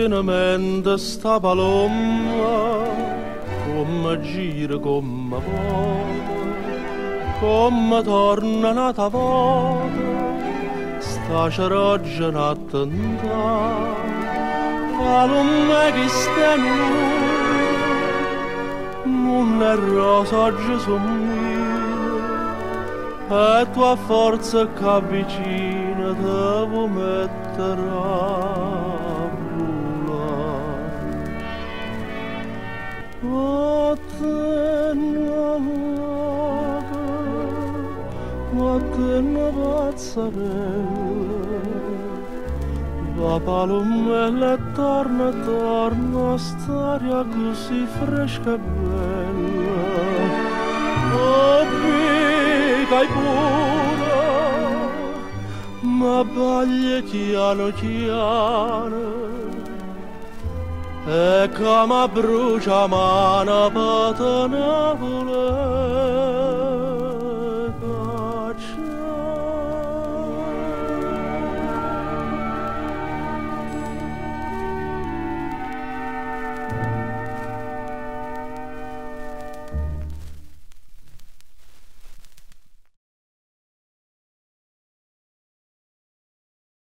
tenamente sta palomma, come gira, come vola, come torna nata volta, sta ceroggia n'attenta, palomma che sta non è rosa oggi sommina, e tua forza che avvicina te vuoi mettere a volare. Vattene pazzarella, va palomella e torna, torna, st'aria così fresca e bella. Oh, Vico, pura, ma baglia chiano chiano, e come brucia mano per te ne voler.